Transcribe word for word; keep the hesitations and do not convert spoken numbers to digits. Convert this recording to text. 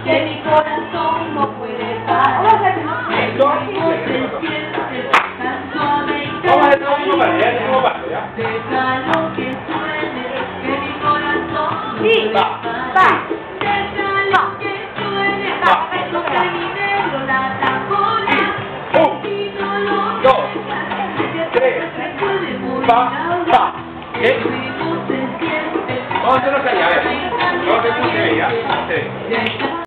que mi corazón no puede parar. El ritmo se siente tan suave y tan bonito. Déjalo que suene, que mi corazón no puede parar. Déjalo que suene, que no termine la tambora. Si no lo dejas, se puede morir ahora. El ritmo se siente. Vamos a hacerlo allá, a ver. No te puse ella.